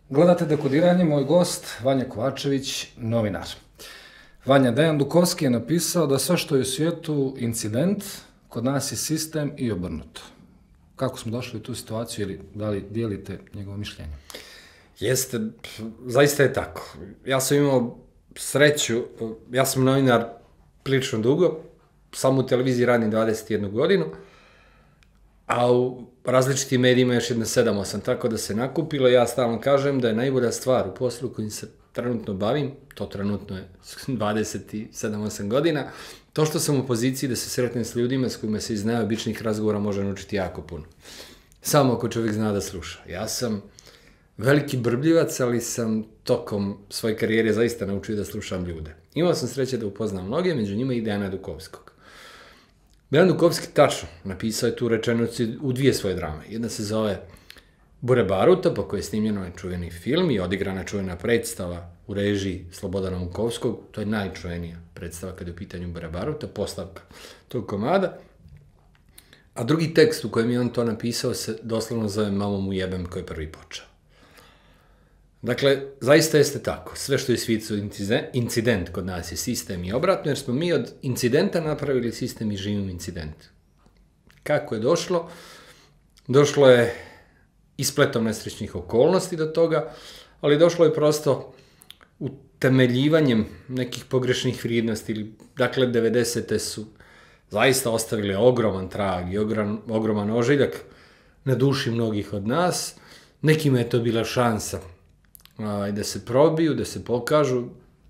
Gledate Dekodiranje, moj gost Vanja Kovačević, novinar. Vanja, Dejan Dukovski je napisao da sve što je u svijetu incident, kod nas je sistem i obrnuto. Kako smo došli u tu situaciju ili da li dijelite njegovo mišljenje? Jeste, zaista je tako. Ja sam imao sreću, ja sam novinar prilično dugo, samo u televiziji radim 21 godinu, a u različitim medijima još jedno 7-8, tako da se nakupilo. Ja stalno kažem da je najbolja stvar u poslu kojim se trenutno bavim, to trenutno je 27-8 godina, to što sam u poziciji da se sretnem s ljudima s kojima se iz najobičnijih razgovora može naučiti jako puno. Samo ako čovjek zna da sluša. Ja sam veliki brbljivac, ali sam tokom svoje karijere zaista naučio da slušam ljude. Imao sam sreće da upoznam mnoge, među njima i Dejana Dukovskog. Dejan Dukovski tačno napisao je tu rečenicu u dvije svoje drame. Jedna se zove Bure Baruta, po kojoj je snimljeno je čuveni film i odigrana čuvena predstava u režiji Slobodana Vukovskog. To je najčuvenija predstava kada je u pitanju Bure Baruta, postavka tog komada. A drugi tekst u kojem je on to napisao se doslovno zove Mamo mu jebem koji je prvi počeo. Dakle, zaista jeste tako. Sve što je svijetu incident kod nas je sistem i obratno, jer smo mi od incidenta napravili sistem i živimo incident. Kako je došlo? Došlo je ispletom nesrećnih okolnosti do toga, ali došlo je prosto utemeljivanjem nekih pogrešnih vrijednosti. Dakle, 90. su zaista ostavili ogroman trag i ogroman ožiljak na duši mnogih od nas. Nekima je to bila šansa da se probiju, da se pokažu.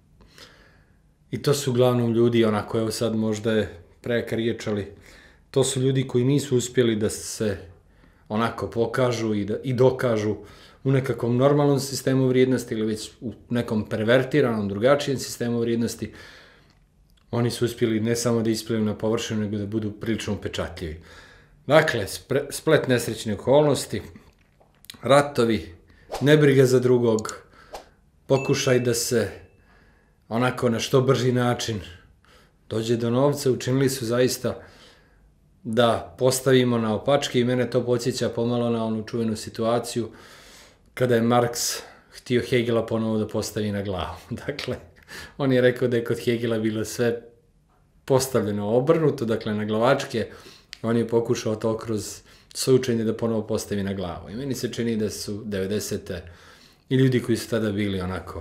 I to su uglavnom ljudi, onako, evo sad možda je prejaka riječ, ali to su ljudi koji nisu uspjeli da se onako pokažu i dokažu u nekakvom normalnom sistemu vrijednosti ili već u nekom pervertiranom, drugačijem sistemu vrijednosti. Oni su uspjeli ne samo da isplivaju na površinu, nego da budu prilično upečatljivi. Dakle, splet nesrećnih okolnosti, ratovi, nebriga za drugog, pokušaj da se onako na što brži način dođe do novca, učinili su zaista da postavimo na opačke i mene to podsjeća pomalo na onu čuvenu situaciju kada je Marks htio Hegela ponovo da postavi na glavu. Dakle, on je rekao da je kod Hegela bilo sve postavljeno obrnuto, dakle na glavačke, on je pokušao to kroz svoje učenje da ponovo postavi na glavu. I meni se čini da su 90. i ljudi koji su tada bili onako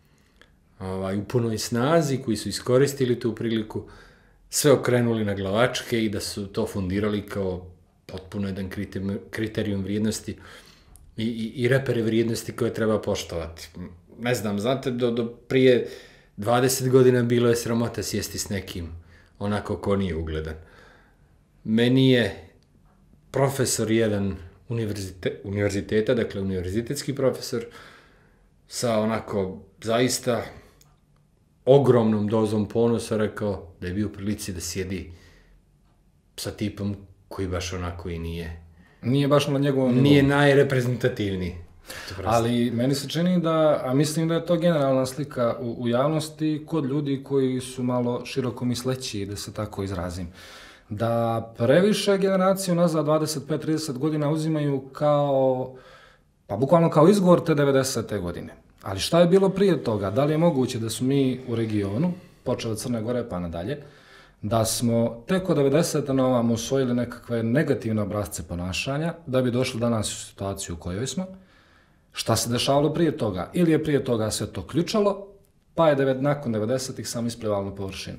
u punoj snazi, koji su iskoristili tu priliku, sve okrenuli na glavačke i da su to fundirali kao potpuno jedan kriterijum vrijednosti i repere vrijednosti koje treba poštovati. Ne znam, znate, do prije 20 godina bilo je sramota sjesti s nekim onako ko nije ugledan. Meni je profesor jedan univerziteta, dakle univerzitetski profesor, sa onako zaista ogromnom dozom ponosa rekao da je bio u prilici da sjedi sa tipom koji baš onako i nije. Nije baš na njegovom nivou. Nije najreprezentativniji. Ali meni se čini da, a mislim da je to generalna slika u javnosti kod ljudi koji su malo široko misleći, da se tako izrazim. Da previše generacije nazad 25-30 godina uzimaju kao, pa bukvalno kao izgovor te 90. godine. Ali šta je bilo prije toga? Da li je moguće da su mi u regionu, počeo od Crne Gore pa nadalje, da smo tek od 90. na ovamo usvojili nekakve negativne obrazce ponašanja, da bi došli danas u situaciju u kojoj smo? Šta se dešavalo prije toga? Ili je prije toga sve to ključalo, pa je nakon 90-ih sam isplivalo na površinu?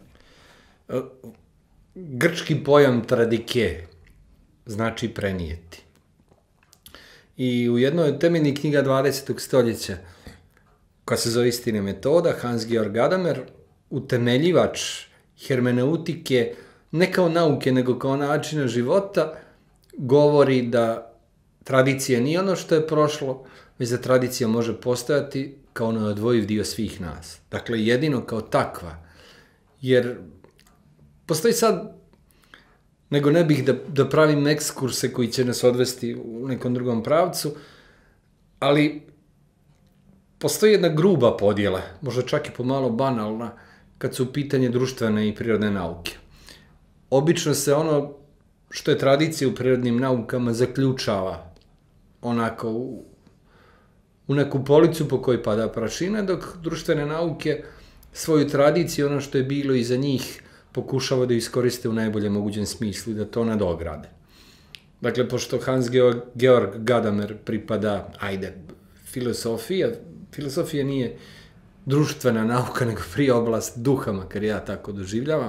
Grčki pojam tradike znači prenijeti. I u jednoj od temeljnih knjiga 20. stoljeća, koja se zove Istina metoda, Hans-Georg Gadamer, utemeljivač hermeneutike, ne kao nauke, nego kao načina života, govori da tradicija nije ono što je prošlo, već da tradicija može postojati kao neodvojiv dio svih nas. Dakle, jedino kao takva. Jer postoji sad, nego ne bih da pravim ekskurse koji će nas odvesti u nekom drugom pravcu, ali postoji jedna gruba podjela, možda čak i pomalo banalna, kad su u pitanje društvene i prirodne nauke. Obično se ono što je tradicija u prirodnim naukama zaključava onako u neku policu po kojoj pada prašina, dok društvene nauke svoju tradiciju, ono što je bilo iza njih, pokušava da iskoriste u najboljem mogućem smislu i da to nadograde. Dakle, pošto Hans-Georg Gadamer pripada, filosofija nije društvena nauka, nego prije oblast duha, makar ja tako doživljavam,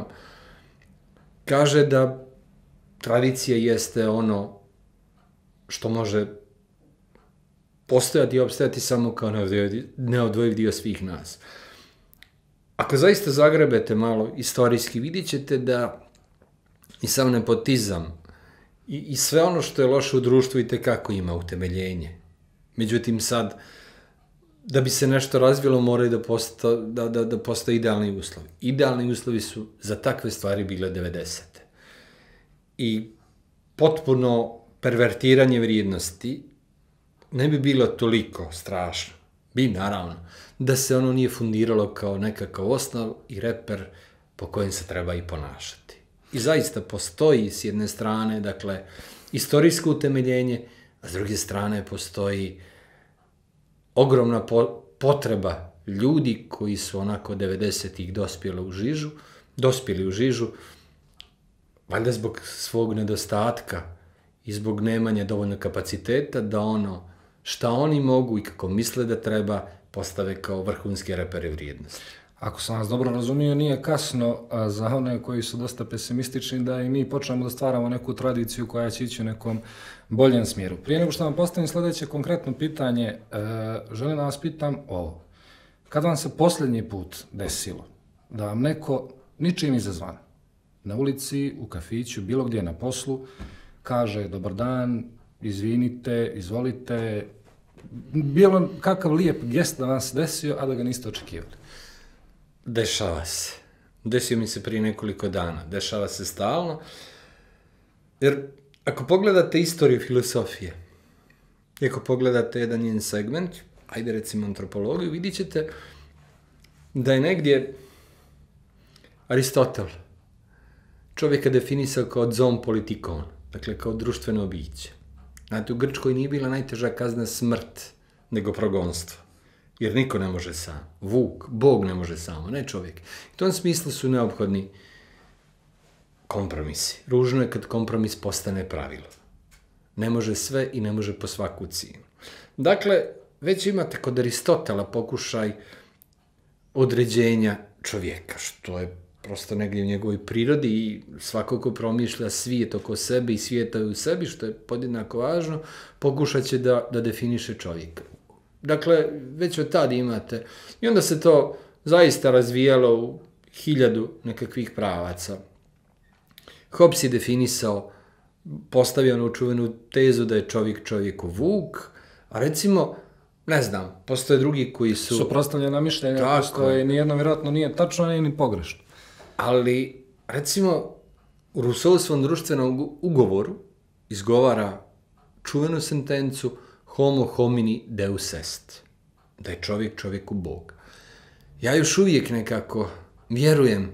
kaže da tradicija jeste ono što može postojati i opstajati samo kao neodvojiv dio svih nas. Ako zaista zagrebete malo istorijski, vidjet ćete da i sam nepotizam i sve ono što je loše u društvu itekako ima utemeljenje. Međutim, sad, da bi se nešto razvilo, moraju da postoje idealni uslovi. Idealni uslovi su za takve stvari bile 90. I potpuno pervertiranje vrijednosti ne bi bilo toliko strašno. Bi, naravno, da se ono nije fundiralo kao nekakav osnov i reper po kojem se treba i ponašati. I zaista postoji s jedne strane, dakle, istorijsko utemeljenje, a s druge strane postoji ogromna potreba ljudi koji su onako 90-ih dospjeli u žižu, valjda zbog svog nedostatka i zbog nemanja dovoljno kapaciteta da ono šta oni mogu i kako misle da treba postave kao vrhunske repere vrijednosti. Ako sam vas dobro razumio, nije kasno za one koji su dosta pesimistični da i mi počnemo da stvaramo neku tradiciju koja će ići u nekom boljem smjeru. Prije nego što vam postavim sljedeće konkretno pitanje, želim da vas pitam ovo. Kad vam se posljednji put desilo da vam neko ničim izazvan na ulici, u kafiću, bilo gdje na poslu, kaže dobar dan, izvinite, izvolite, bilo kakav lijep gest da vam se desio, a da ga niste očekivali? Dešava se. Desio mi se prije nekoliko dana. Dešava se stalno. Jer ako pogledate istoriju filosofije, i ako pogledate jedan njen segment, ajde recimo antropologiju, vidit ćete da je negdje Aristotel čovjeka definisao kao zoon politikon, dakle kao društveno biće. Znate, u Grčkoj nije bila najteža kazna smrt, nego progonstvo. Jer niko ne može sam. Vuk, Bog ne može samo, ne čovjek. U tom smislu su neophodni kompromisi. Ružno je kad kompromis postane pravilo. Ne može sve i ne može po svaku cijenu. Dakle, već imate kod Aristotela pokušaj određenja čovjeka, što je prosto negdje u njegovoj prirodi i svako ko promišlja svijet oko sebe i svijeta u sebi, što je podjednako važno, pokušat će da definiše čovjeka. Dakle, već od tada imate. I onda se to zaista razvijalo u 1000 nekakvih pravaca. Hobbes je definisao, postavio onu čuvenu tezu da je čovjek čovjeku vuk, a recimo, ne znam, postoje drugi koji su... Suprotstavljena mišljenja, koje nijedno vjerojatno nije tačno, nije ni pogrešno. Ali, recimo, u Rousseau-svom društvenom ugovoru izgovara čuvenu sentencu homo homini deus est, da je čovjek čovjeku Bog. Ja još uvijek nekako vjerujem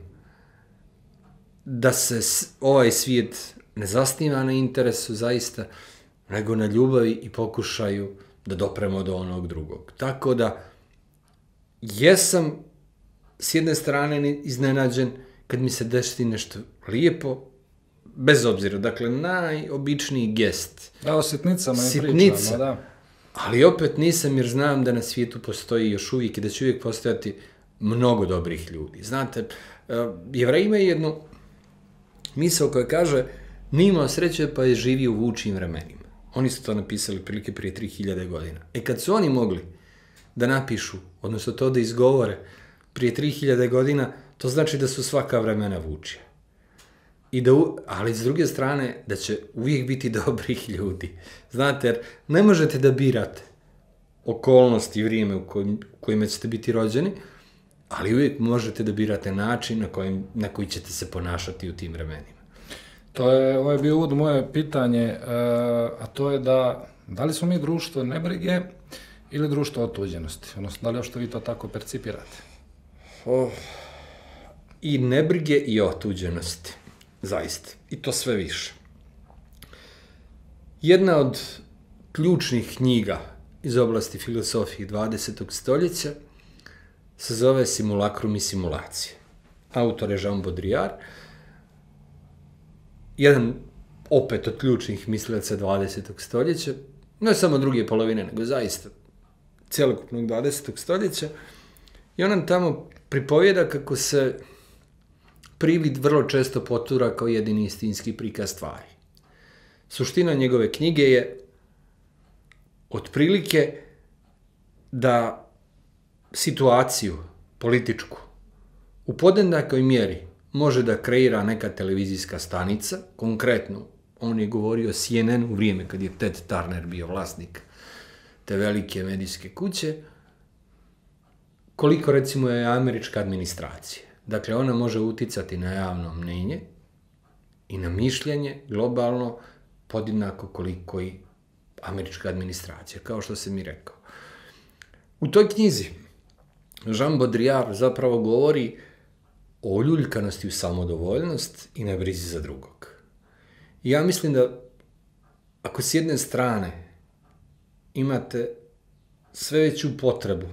da se ovaj svijet ne zasniva na interesu zaista, nego na ljubavi i pokušaju da dopremo do onog drugog. Tako da, jesam s jedne strane iznenađen kad mi se desi nešto lijepo, bez obzira, dakle, najobičniji gest. Da, o sitnicama je pričamo, da. Ali opet nisam, jer znam da na svijetu postoji još uvijek i da će uvijek postojati mnogo dobrih ljudi. Znate, Jevreji imaju jednu misao koja kaže nije imao sreće pa je živio u vučim vremenima. Oni su to napisali prilike prije 3000 godina. Kad su oni mogli da napišu, odnosno to da izgovore prije 3000 godina, to znači da su svaka vremena vučija. Ali s druge strane, da će uvijek biti dobrih ljudi. Znate, jer ne možete da birate okolnosti i vrijeme u kojima ćete biti rođeni, ali uvijek možete da birate način na koji ćete se ponašati u tim vremenima. Ovo je bio uvod moje pitanje, a to je da li smo mi društvo nebrige ili društvo otuđenosti? Odnosno, da li još što vi to tako percipirate? I nebrige i otuđenosti. Zaista. I to sve više. Jedna od ključnih knjiga iz oblasti filozofije 20. stoljeća, se zove Simulakrum i simulacije. Autor je Jean Baudrillard, jedan opet od ključnih mislilaca 20. stoljeća, ne samo druge polovine, nego zaista cjelokupnog 20. stoljeća, i on nam tamo pripovjeda kako se privid vrlo često potura kao jedini istinski prikaz stvari. Suština njegove knjige je otprilike da situaciju političku u podjednakoj mjeri može da kreira neka televizijska stanica, konkretno on je govorio CNN u vrijeme kad je Ted Turner bio vlasnik te velike medijske kuće, koliko recimo je američka administracija. Dakle, ona može uticati na javno mnenje i na mišljenje globalno podjednako koliko i američka administracija, kao što sam i rekao. U toj knjizi Jean Baudrillard zapravo govori o uljuljkanosti u samodovoljnost i na brizi za drugog. I ja mislim da ako s jedne strane imate sve veću potrebu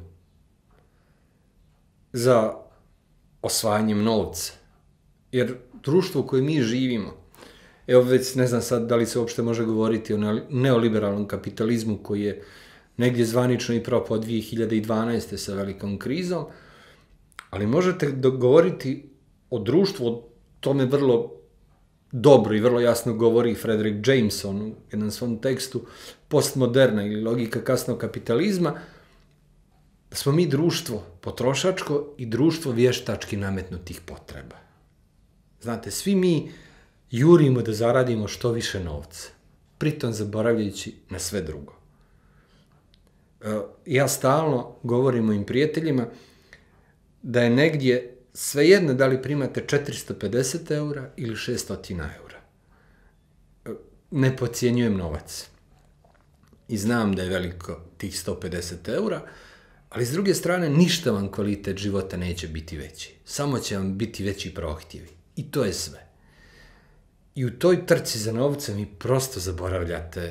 za osvajanjem novca, jer društvo u kojem mi živimo, evo već ne znam sad da li se uopšte može govoriti o neoliberalnom kapitalizmu koji je negdje zvanično i propao 2012. sa velikom krizom, ali možete govoriti o društvu, o tome vrlo dobro i vrlo jasno govori Frederick Jameson u jednom svom tekstu Postmoderna ili logika kasnog kapitalizma, da smo mi društvo potrošačko i društvo vještački nametnutih potreba. Znate, svi mi jurimo da zaradimo što više novca, pritom zaboravljajući na sve drugo. Ja stalno govorim mojim prijateljima da je negdje svejedno da li primate 450 eura ili 600 eura. Ne podcjenjujem novac. I znam da je veliko tih 150 eura, ali s druge strane ništa vam kvalitet života neće biti veći. Samo će vam biti veći prohtjevi. I to je sve. I u toj trci za novcem vi prosto zaboravljate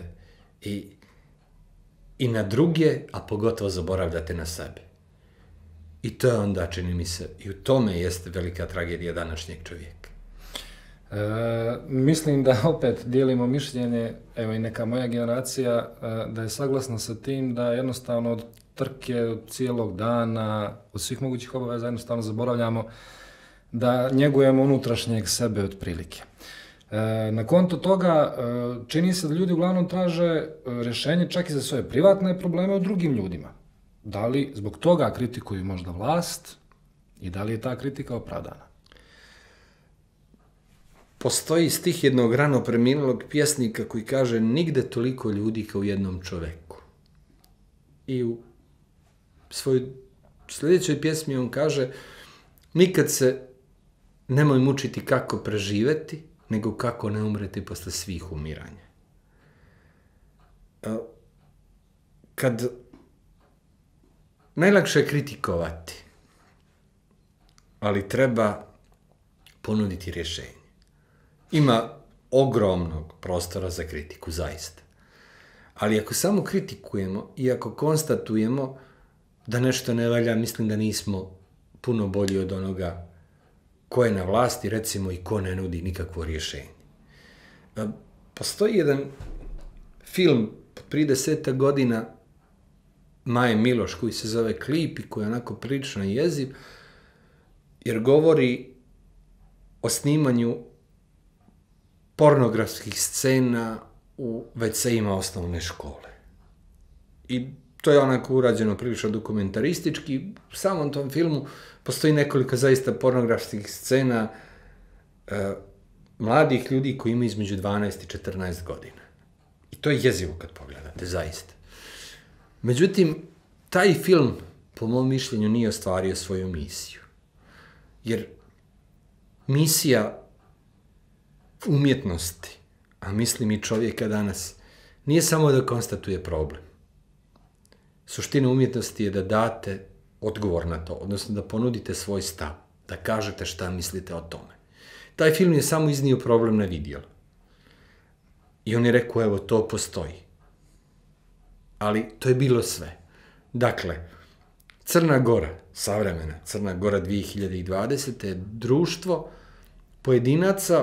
i na druge, a pogotovo zaboravljate na sebe. I to je onda, čini mi se, i u tome jeste velika tragedija današnjeg čovjeka. Mislim da opet dijelimo mišljenje, evo i neka moja generacija, da je saglasna sa tim da jednostavno od trke, od cijelog dana, od svih mogućih obaveza jednostavno zaboravljamo da njegujemo unutrašnjeg sebe otprilike. Na konto toga čini se da ljudi uglavnom traže rješenje čak i za svoje privatne probleme u drugim ljudima. Da li zbog toga kritikuju možda vlast i da li je ta kritika opravdana? Postoji stih jednog rano preminulog pjesnika koji kaže nigde toliko ljudi kao u jednom čoveku. I u svojoj sljedećoj pjesmi on kaže nikad se nemoj mučiti kako preživeti, nego kako ne umreti posle svih umiranja. Kad najlakše je kritikovati, ali treba ponuditi rješenje. Ima ogromnog prostora za kritiku, zaista. Ali ako samo kritikujemo i ako konstatujemo da nešto ne valja, mislim da nismo puno bolji od onoga ko je na vlasti, recimo, i ko ne nudi nikakvo rješenje. Postoji jedan film prije 10 godina Maje Miloš koji se zove Klip i koji je onako prilično jeziv, jer govori o snimanju pornografskih scena u WC-ima osnovne škole. I to je onako urađeno prilično dokumentaristički. U samom tom filmu postoji nekoliko zaista pornografskih scena mladih ljudi koji imaju između 12 i 14 godina. I to je jezivo kad pogledate, zaista. Međutim, taj film, po mom mišljenju, nije ostvario svoju misiju. Jer misija umjetnosti, a mislim i čovjeka danas, nije samo da konstatuje problem. Suština umjetnosti je da date odgovor na to, odnosno da ponudite svoj stav, da kažete šta mislite o tome. Taj film je samo iznio problem na vidjelo. I on je rekao, evo, to postoji. Ali to je bilo sve. Dakle, Crna Gora, savremena Crna Gora 2020. je društvo pojedinaca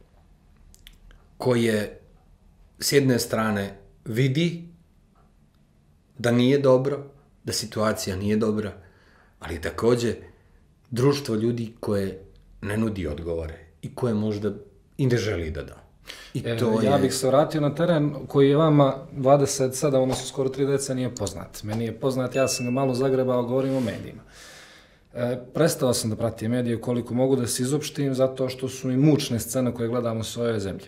koje s jedne strane vidi da nije dobro, da situacija nije dobra, ali također društvo ljudi koje ne nudi odgovore i koje možda i ne želi da da. Ja bih se vratio na teren koji je vama 27, odnosno skoro 3 decenije poznat. Meni je poznat, ja sam ga malo zagrebao, govorim o medijima. Prestao sam da pratim medije koliko mogu da se izopštim, zato što su mi mučne scene koje gledamo u svojoj zemlji.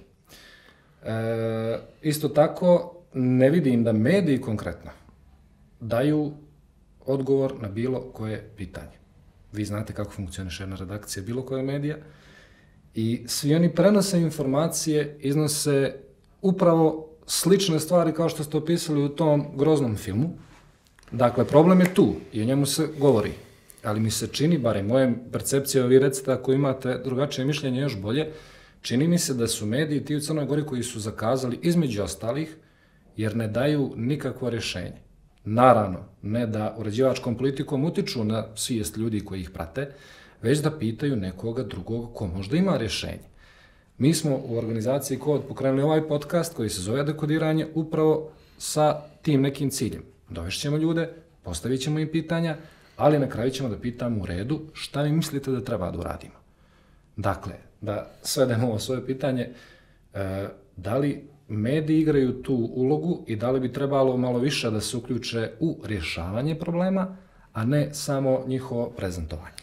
Isto tako, ne vidim da mediji konkretno daju odgovor na bilo koje pitanje. Vi znate kako funkcioniše jedna redakcija bilo koje medija i svi oni prenose informacije, iznose upravo slične stvari kao što ste opisali u tom groznom filmu. Dakle, problem je tu i o njemu se govori, ali mi se čini, barem moje percepcije, vi recite ako imate drugačije mišljenje još bolje, čini mi se da su mediji ti u Crnoj Gori koji su zakazali između ostalih jer ne daju nikakvo rješenje. Naravno, ne da uređivačkom politikom utiču na svijest ljudi koji ih prate, već da pitaju nekoga drugog ko možda ima rješenje. Mi smo u organizaciji Kod pokrenuli ovaj podcast koji se zove Dekodiranje upravo sa tim nekim ciljem. Dovešćemo ljude, postavit ćemo im pitanja, ali na kraju ćemo da pitamo u redu šta vi mislite da treba da uradimo. Dakle, da svedemo ovo svoje pitanje, da li mediji igraju tu ulogu i da li bi trebalo malo više da se uključe u rješavanje problema, a ne samo njihovo prezentovanje.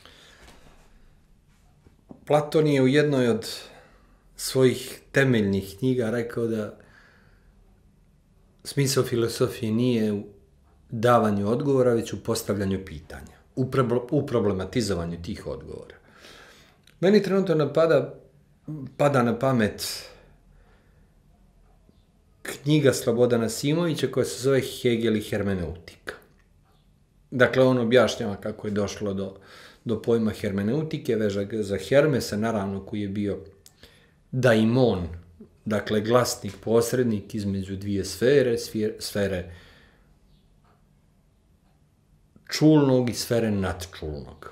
Platon je u jednoj od svojih temeljnih knjiga rekao da smisao filozofije nije u davanju odgovora, već u postavljanju pitanja, u problematizovanju tih odgovora. Meni trenutno pada na pamet knjiga Slobodana Simovića koja se zove Hegel i hermeneutika. Dakle, on objašnjava kako je došlo do pojma hermeneutike, veža za Hermesa, naravno, koji je bio daimon, dakle, glasnik, posrednik između dvije sfere, sfere čulnog i sfere nadčulnog.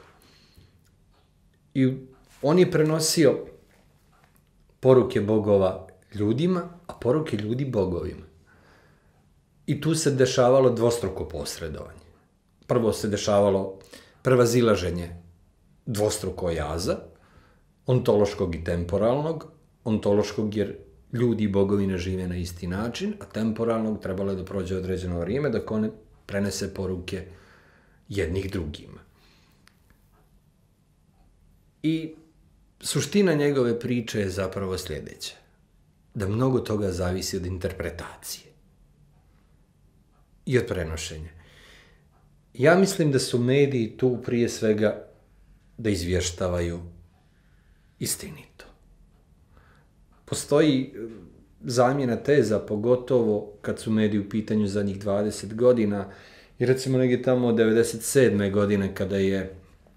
I on je prenosio poruke bogova ljudima, a poruke ljudi bogovima. I tu se dešavalo dvostruko posredovanje. Prvo se dešavalo prevazilaženje dvostruko jaza, ontološkog i temporalnog, ontološkog jer ljudi i bogovi ne žive na isti način, a temporalnog trebalo je da prođe određeno vrijeme dok one prenese poruke jednih drugima. I suština njegove priče je zapravo sljedeća. Da mnogo toga zavisi od interpretacije i od prenošenja. Ja mislim da su mediji tu prije svega da izvještavaju istinito. Postoji zamjena teza, pogotovo kad su mediji u pitanju zadnjih 20 godina, i recimo negdje tamo od 97. godine kada je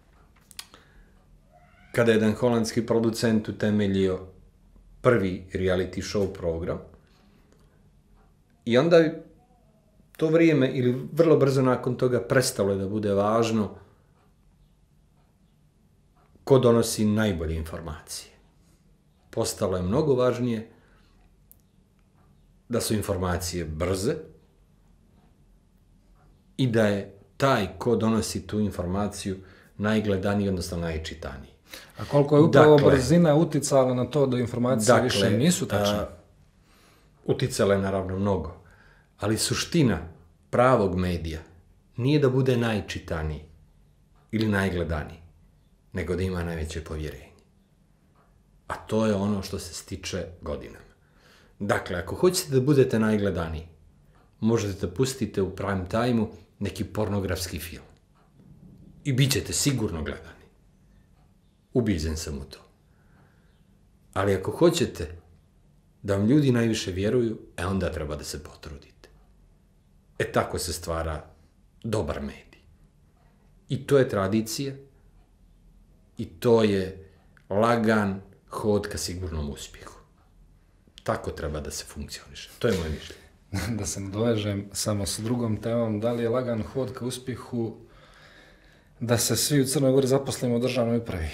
jedan holandski producent utemeljio prvi reality show program. I onda to vrijeme, ili vrlo brzo nakon toga, prestalo je da bude važno ko donosi najbolje informacije. Postalo je mnogo važnije da su informacije brze i da je taj ko donosi tu informaciju najgledaniji, odnosno najčitaniji. A koliko je upravo brzina uticala na to da informacije više nisu tačne? Uticala je naravno mnogo. Ali suština pravog medija nije da bude najčitaniji ili najgledaniji, nego da ima najveće povjerenje. A to je ono što se stiče godinama. Dakle, ako hoćete da budete najgledaniji, možete da pustite u prime time-u neki pornografski film. I bit ćete sigurno gledani. Ubiđen sam u to. Ali ako hoćete da vam ljudi najviše vjeruju, onda treba da se potrudite. Tako se stvara dobar medij. I to je tradicija i to je lagan hod ka sigurnom uspjehu. Tako treba da se funkcioniše. To je moje mišljenje. da se nadovežem samo s drugom temom, da li je lagan hod ka uspjehu da se svi u Crnoj Gori zaposlimo u državnoj upravi?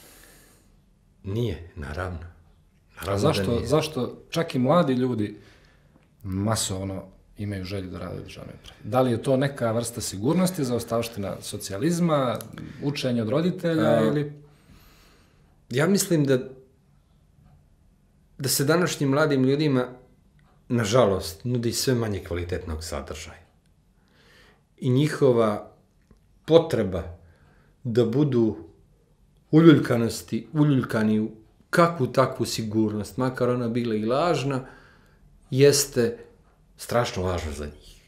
Nije, naravno. Zašto čak i mladi ljudi masovno imaju želju da rade u državnoj upravi? Da li je to neka vrsta sigurnosti, zaostavština socijalizma, učenje od roditelja ili... Ja mislim da se današnjim mladim ljudima, nažalost, nudi sve manje kvalitetnog sadržaja. I njihova potreba da budu uljuljkani u kakvu takvu sigurnost, makar ona bila i lažna, jeste strašno važno za njih.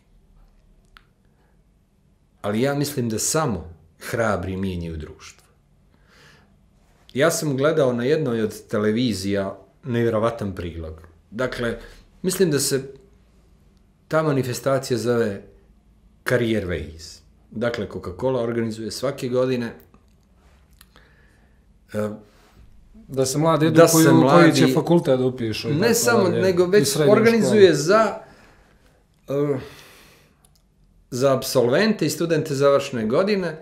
Ali ja mislim da samo hrabri mijenjaju društvo. Ja sam gledao na jednoj od televizija nevjerovatan prilog. Dakle, mislim da se ta manifestacija zove Career Ways. Dakle, Coca-Cola organizuje svake godine da se mladi edukuju koji će fakultet da upišu. Ne samo, nego već organizuje za apsolvente i studente završne godine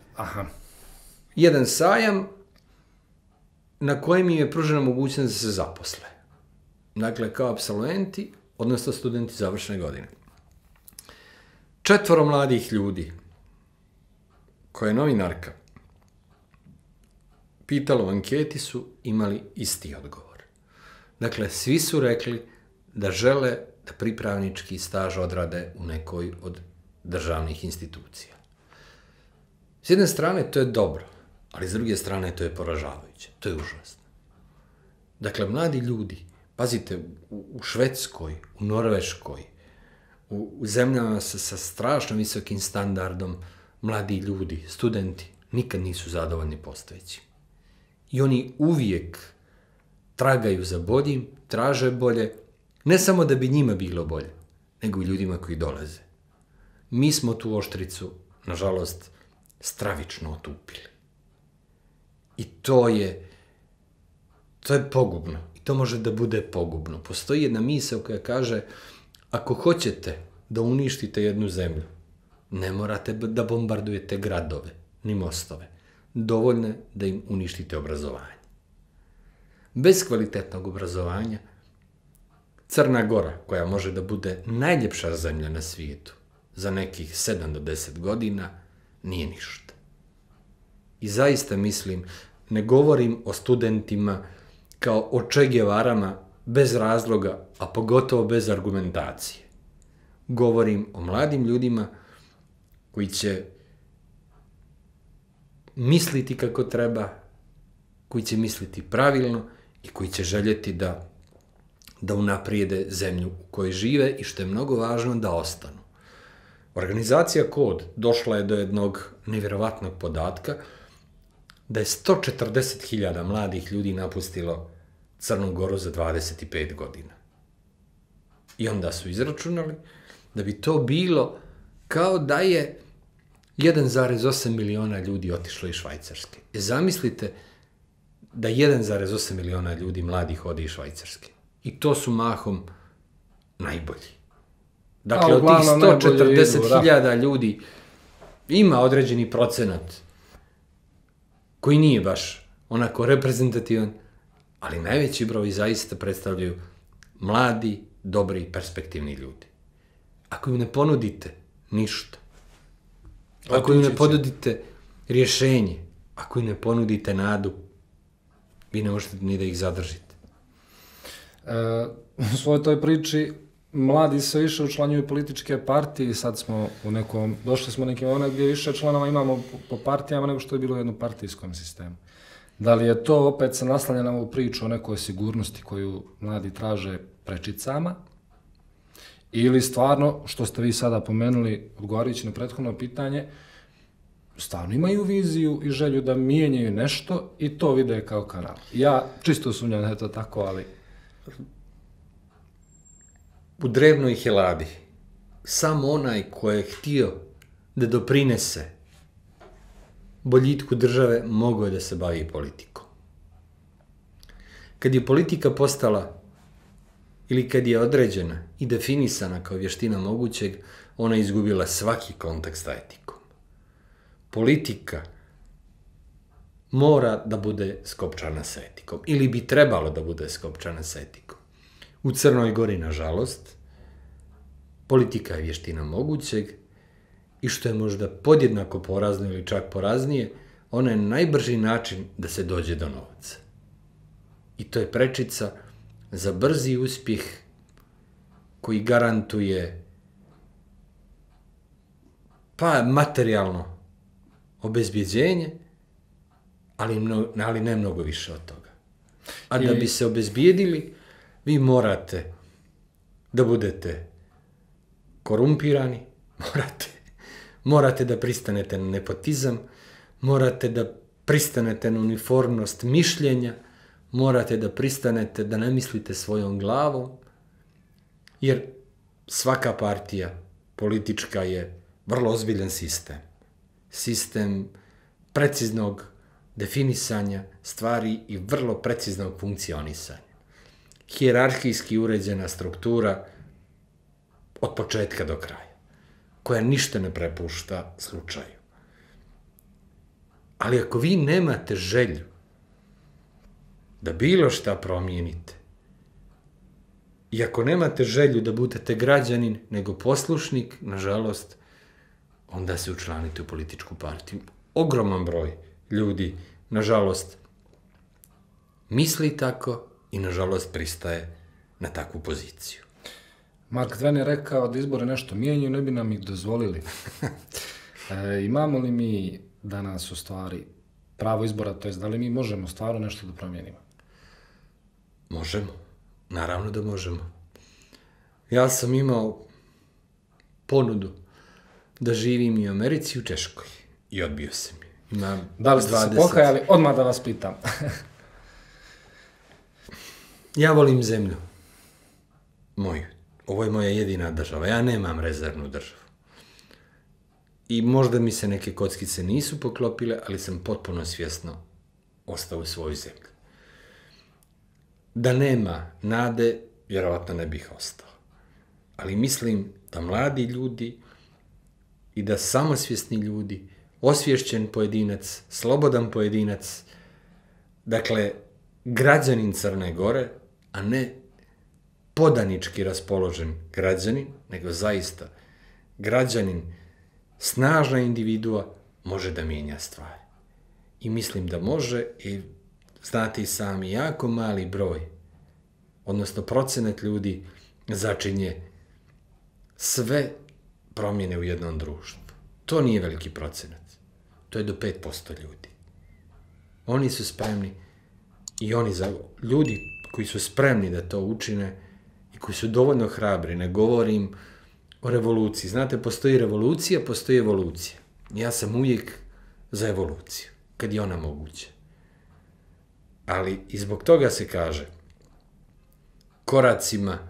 jedan sajam na kojem im je pružena mogućnost da se zaposle. Dakle, kao apsolventi, odnosno studenti završne godine. 4 mladih ljudi, koja je novinarka pitalo u anketi, su imali isti odgovor. Dakle, svi su rekli da žele da pripravnički staž odrade u nekoj od državnih institucija. S jedne strane to je dobro, ali s druge strane to je poražavajuće. To je užasno. Dakle, mladi ljudi, pazite, u Švedskoj, u Norveškoj, u zemljama sa strašno visokim standardom, mladi ljudi, studenti, nikad nisu zadovoljni postojeći. I oni uvijek tragaju za boljim, traže bolje, ne samo da bi njima bilo bolje, nego i ljudima koji dolaze. Mi smo tu oštricu, nažalost, stravično otupili. I to je pogubno. I to može da bude pogubno. Postoji jedna misao koja kaže, ako hoćete da uništite jednu zemlju, ne morate da bombardujete gradove, ni mostove. Dovoljno je da im uništite obrazovanje. Bez kvalitetnog obrazovanja, Crna Gora, koja može da bude najljepša zemlja na svijetu, za nekih 7 do 10 godina, nije ništa. I zaista mislim, ne govorim o studentima kao o Che Guevarama bez razloga, a pogotovo bez argumentacije. Govorim o mladim ljudima koji će misliti kako treba, koji će misliti pravilno i koji će željeti da unaprijede zemlju u kojoj žive i, što je mnogo važno, da ostanu. Organizacija Kod došla je do jednog nevjerovatnog podatka da je 140.000 mladih ljudi napustilo Crnu Goru za 25 godina. I onda su izračunali da bi to bilo kao da je 1,8 miliona ljudi otišlo iz Švajcarske. Zamislite da 1,8 miliona ljudi mladih ode iz Švajcarske. I to su mahom najbolji. Dakle, od tih 140.000 ljudi ima određeni procenat koji nije baš onako reprezentativan, ali najveći broj zaista predstavljaju mladi, dobri, perspektivni ljudi. Ako im ne ponudite ništa, ako im ne ponudite rješenje, ako im ne ponudite nadu, vi ne možete ni da ih zadržite. U svojoj toj priči mladi se više učlanjuju političke partije i sad smo došli smo nekim ono gdje više članova imamo po partijama nego što je bilo u jednom partijskom sistemu. Da li je to opet se naslanja na ovu priču o nekoj sigurnosti koju mladi traže prečicama ili stvarno, što ste vi sada pomenuli, odgovarajući na prethodno pitanje, stvarno imaju viziju i želju da mijenjaju nešto i to vide kao kanal. Ja čisto sumnjam da je to tako, ali... U drevnoj Heladi samo onaj ko je htio da doprinese boljitku države mogao je da se bavi politikom. Kad je politika postala ili kad je određena i definisana kao vještina mogućeg, ona je izgubila svaki kontakt sa etikom. Politika mora da bude skopčana sa etikom, ili bi trebalo da bude skopčana sa etikom. U Crnoj Gori, nažalost, politika je vještina mogućeg i što je možda podjednako porazno ili čak poraznije, ona je najbrži način da se dođe do novca. I to je prečica za brzi uspjeh koji garantuje pa materijalno obezbjeđenje, ali ne mnogo više od toga. A da bi se obezbijedili, vi morate da budete korumpirani, morate da pristanete na nepotizam, morate da pristanete na uniformnost mišljenja, morate da pristanete da ne mislite svojom glavom, jer svaka partija politička je vrlo ozbiljan sistem. Sistem preciznog definisanja stvari i vrlo preciznog funkcionisanja. Hijerarhijski uređena struktura od početka do kraja, koja ništa ne prepušta slučaju. Ali ako vi nemate želju da bilo šta promijenite, i ako nemate želju da budete građanin, nego poslušnik, nažalost, onda se učlanite u političku partiju. Ogroman broj ljudi, nažalost, misli tako i, nažalost, pristaje na takvu poziciju. Mark Twain je rekao da izbore nešto mijenjaju, ne bi nam ih dozvolili. Imamo li mi danas u stvari pravo izbora, to je da li mi možemo stvarno nešto da promijenimo? Možemo. Naravno da možemo. Ja sam imao ponudu da živim i u Americi i u Češkoj. I odbio sam je. Da li ste se pokajali? Odmah da vas pitam. Ja volim zemlju. Moju. Ovo je moja jedina država. Ja nemam rezervnu državu. I možda mi se neke kockice nisu poklopile, ali sam potpuno svjesno ostao u svojoj zemlji. Da nema nade, vjerovatno ne bih ostao. Ali mislim da mladi ljudi i da samosvjesni ljudi, osvješćen pojedinac, slobodan pojedinac, dakle, građanin Crne Gore, a ne podanički raspoložen građanin, nego zaista građanin, snažna individua, može da mijenja stvari. I mislim da može, i znate i sami, jako mali broj, odnosno procenat ljudi začinje sve promjene u jednom društvu. To nije veliki procenat. To je do 5% ljudi. Oni su spremni i ljudi koji su spremni da to učine i koji su dovoljno hrabri, ne govorim o revoluciji. Znate, postoji revolucija, postoji evolucija. Ja sam uvijek za evoluciju, kad je ona moguća. Ali i zbog toga se kaže, koracima,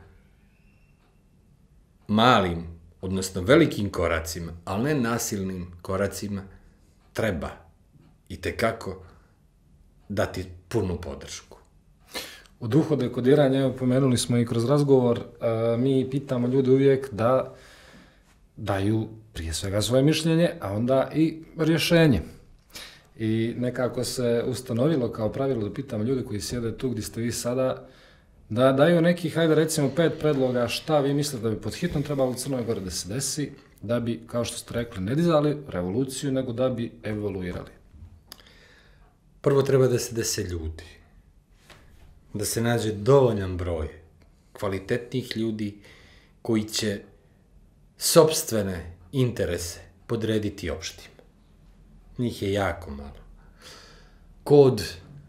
malim, odnosno velikim koracima, ali ne nasilnim koracima, treba itekako dati punu podršku. U duhu dekodiranja, evo, pomenuli smo i kroz razgovor, mi pitamo ljude uvijek da daju prije svega svoje mišljenje, a onda i rješenje. I nekako se ustanovilo kao pravilo da pitamo ljude koji sjede tu gdje ste vi sada, da daju nekih, hajde recimo 5 predloga šta vi mislite da bi pod hitno trebalo u Crnoj Gori da se desi, da bi, kao što ste rekli, ne dizali revoluciju, nego da bi evoluirali. Prvo treba da se dese ljudi. Da se nađe dovoljan broj kvalitetnih ljudi koji će sopstvene interese podrediti opštim. Njih je jako malo. Kod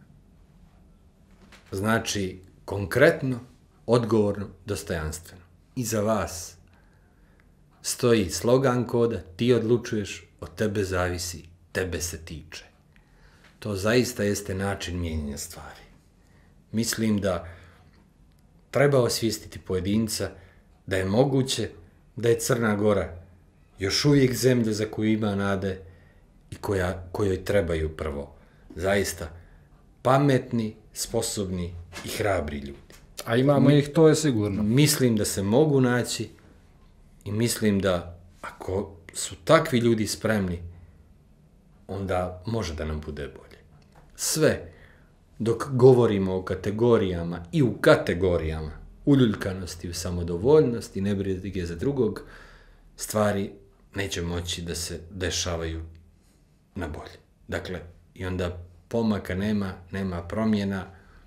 znači konkretno, odgovorno, dostojanstveno. Iza vas stoji slogan koda, ti odlučuješ, od tebe zavisi, tebe se tiče. To zaista jeste način mijenjanja stvari. Mislim da treba osvijestiti pojedinca da je moguće da je Crna Gora još uvijek zemlja za koju ima nade i kojoj trebaju prvo zaista pametni, sposobni i hrabri ljudi. A imamo ih, to je sigurno. Mislim da se mogu naći i mislim da ako su takvi ljudi spremni, onda može da nam bude bolje. Sve dok govorimo o kategorijama i u kategorijama uljuljkanosti, u samodovoljnosti, nebrige za drugog, stvari neće moći da se dešavaju na bolje. Dakle, i onda pomaka nema promjena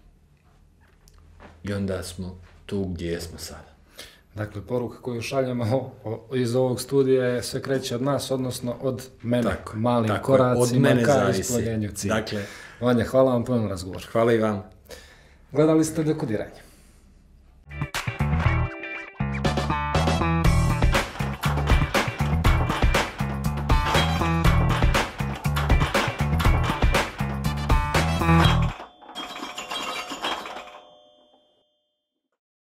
i onda smo tu gdje smo sada. Dakle, poruka koju šaljemo iz ovog studija je sve kreće od nas, odnosno od mene, malim koracima, od mene ka zavisi. ispunjenju cilja. Dakle, Vanja, hvala vam puno na razgovor. hvala i vam. Gledali ste Dekodiranje.